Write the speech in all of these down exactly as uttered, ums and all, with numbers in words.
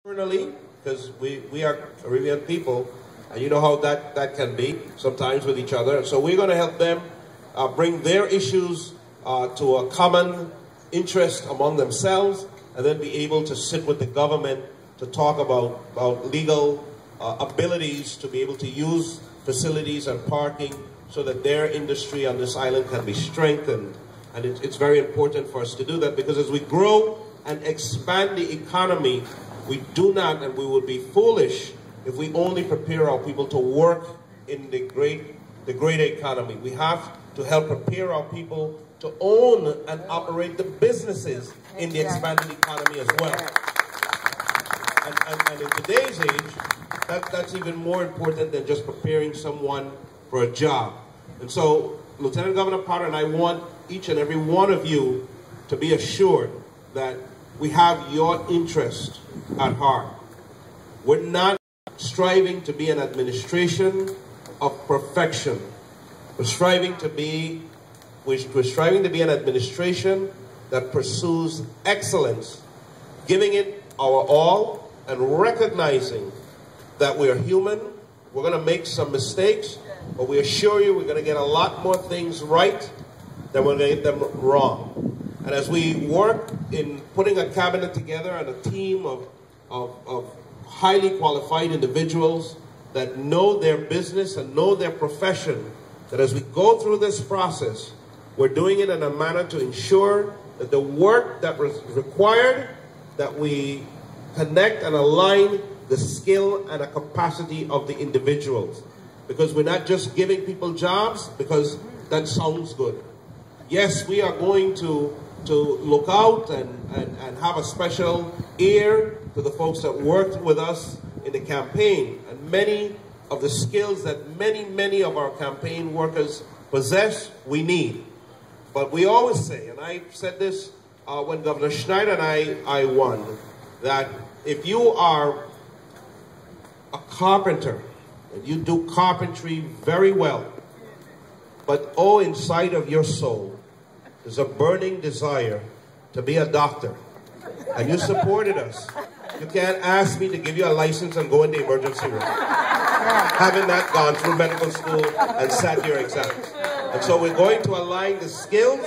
Internally, because we, we are Caribbean people, and you know how that, that can be sometimes with each other. So we're going to help them uh, bring their issues uh, to a common interest among themselves, and then be able to sit with the government to talk about, about legal uh, abilities to be able to use facilities and parking so that their industry on this island can be strengthened. And it, it's very important for us to do that, because as we grow and expand the economy, we do not, and we would be foolish if we only prepare our people to work in the great, the greater economy. We have to help prepare our people to own and operate the businesses in the expanded economy as well. And, and, and in today's age, that, that's even more important than just preparing someone for a job. And so, Lieutenant Governor Potter and I want each and every one of you to be assured that we have your interest at heart. We're not striving to be an administration of perfection. We're striving to be, we're striving to be an administration that pursues excellence, giving it our all and recognizing that we're human. We're going to make some mistakes, but we assure you we're going to get a lot more things right than we're going to get them wrong. And as we work in putting a cabinet together and a team of, of, of highly qualified individuals that know their business and know their profession, that as we go through this process, we're doing it in a manner to ensure that the work that was required, that we connect and align the skill and the capacity of the individuals. Because we're not just giving people jobs because that sounds good. Yes, we are going to to look out and, and, and have a special ear to the folks that worked with us in the campaign. And many of the skills that many, many of our campaign workers possess, we need. But we always say, and I said this uh, when Governor Schneider and I, I won, that if you are a carpenter, and you do carpentry very well, but oh, inside of your soul, there's a burning desire to be a doctor, and you supported us, you can't ask me to give you a license and go in the emergency room, having not gone through medical school and sat your exams. And so we're going to align the skills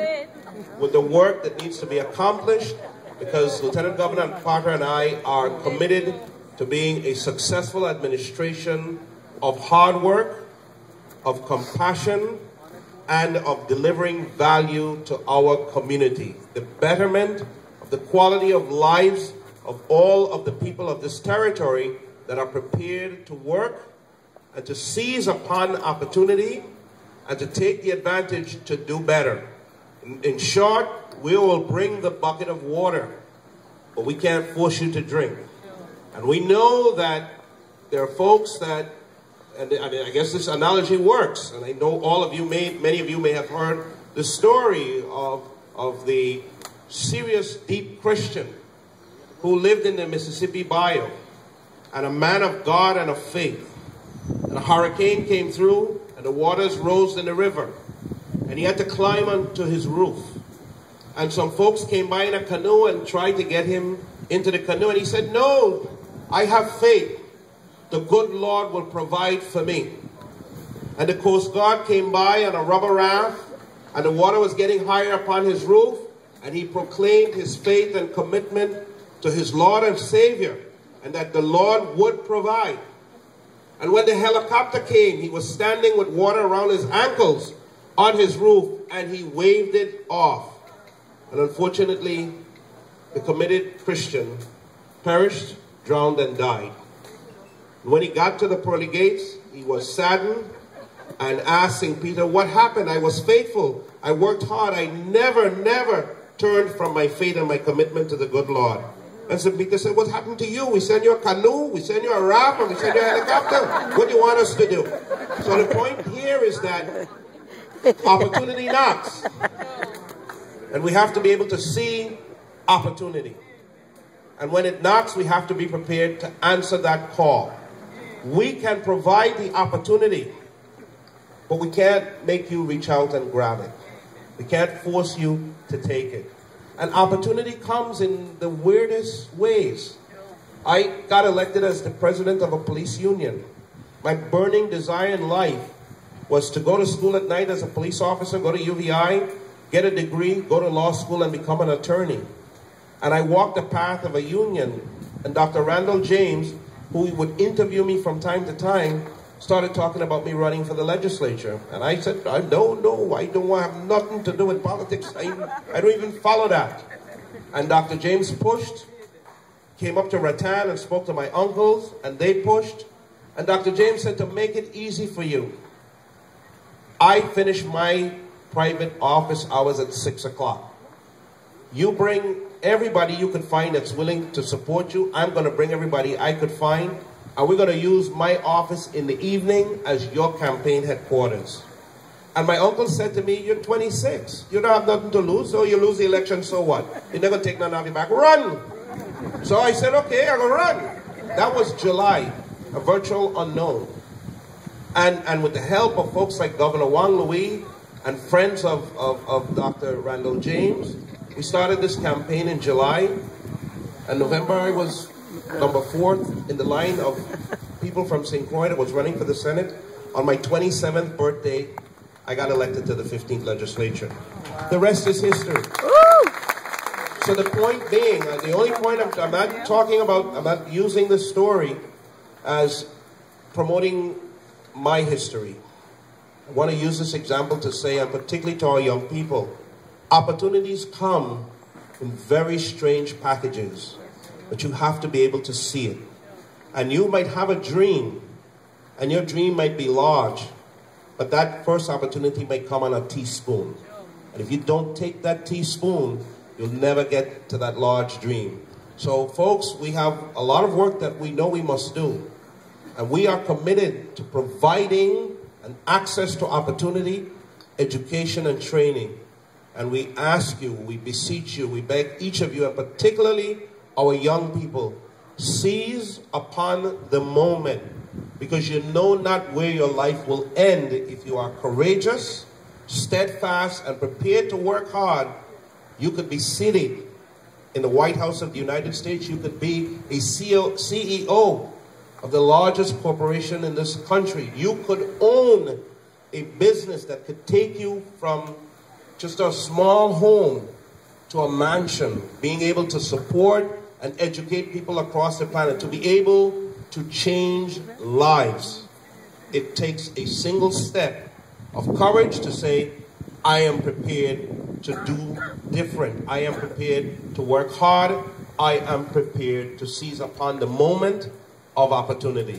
with the work that needs to be accomplished, because Lieutenant Governor Potter and I are committed to being a successful administration of hard work, of compassion, and of delivering value to our community. The betterment of the quality of lives of all of the people of this territory that are prepared to work and to seize upon opportunity and to take the advantage to do better. In, in short, we will bring the bucket of water, but we can't force you to drink. And we know that there are folks that, and I mean, I guess this analogy works, and I know all of you may, many of you may have heard the story of, of the serious, deep Christian who lived in the Mississippi bayou, and a man of God and of faith. And a hurricane came through, and the waters rose in the river, and he had to climb onto his roof. And some folks came by in a canoe and tried to get him into the canoe, and he said, "No, I have faith. The good Lord will provide for me." And the Coast Guard came by on a rubber raft, and the water was getting higher upon his roof, and he proclaimed his faith and commitment to his Lord and Savior, and that the Lord would provide. And when the helicopter came, he was standing with water around his ankles on his roof, and he waved it off. And unfortunately, the committed Christian perished, drowned, and died. When he got to the pearly gates, he was saddened and asked Saint Peter, "What happened? I was faithful. I worked hard. I never, never turned from my faith and my commitment to the good Lord." And Saint Peter said, "What happened to you? We sent you a canoe, we sent you a raft, and we sent you a helicopter. What do you want us to do?" So the point here is that opportunity knocks. And we have to be able to see opportunity. And when it knocks, we have to be prepared to answer that call. We can provide the opportunity, but we can't make you reach out and grab it. We can't force you to take it. And opportunity comes in the weirdest ways. I got elected as the president of a police union. My burning desire in life was to go to school at night as a police officer, go to U V I, get a degree, go to law school, and become an attorney. And I walked the path of a union, and Doctor Randall James, who would interview me from time to time, started talking about me running for the legislature. And I said, I no, no, I don't have nothing to do with politics. I, I don't even follow that. And Doctor James pushed, came up to Rattan and spoke to my uncles, and they pushed. And Doctor James said, to make it easy for you, I finished my private office hours at six o'clock. You bring everybody you could find that's willing to support you. I'm going to bring everybody I could find. And we're going to use my office in the evening as your campaign headquarters. And my uncle said to me, you're twenty-six. You don't have nothing to lose, so you lose the election, so what? You're never going to take none of you back. Run! So I said, okay, I'm going to run. That was July, a virtual unknown. And, and with the help of folks like Governor Wang Louis and friends of, of, of Doctor Randall James, we started this campaign in July. And November, I was number four in the line of people from Saint Croix that was running for the Senate. On my twenty-seventh birthday, I got elected to the fifteenth legislature. The rest is history. So the point being, uh, the only point I'm, I'm not talking about, I'm not using this story as promoting my history. I want to use this example to say, and particularly to our young people, opportunities come in very strange packages, but you have to be able to see it. And you might have a dream, and your dream might be large, but that first opportunity might come on a teaspoon. And if you don't take that teaspoon, you'll never get to that large dream. So folks, we have a lot of work that we know we must do. And we are committed to providing an access to opportunity, education, and training. And we ask you, we beseech you, we beg each of you, and particularly our young people, seize upon the moment, because you know not where your life will end. If you are courageous, steadfast, and prepared to work hard, you could be sitting in the White House of the United States. You could be a C E O of the largest corporation in this country. You could own a business that could take you from just a small home to a mansion, being able to support and educate people across the planet, to be able to change lives. It takes a single step of courage to say, I am prepared to do different. I am prepared to work hard. I am prepared to seize upon the moment of opportunity.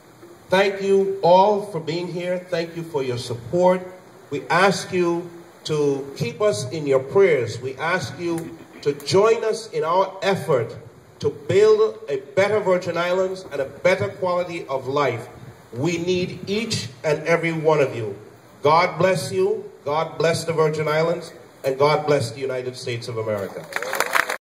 Thank you all for being here. Thank you for your support. We ask you to keep us in your prayers. We ask you to join us in our effort to build a better Virgin Islands and a better quality of life. We need each and every one of you. God bless you. God bless the Virgin Islands. And God bless the United States of America.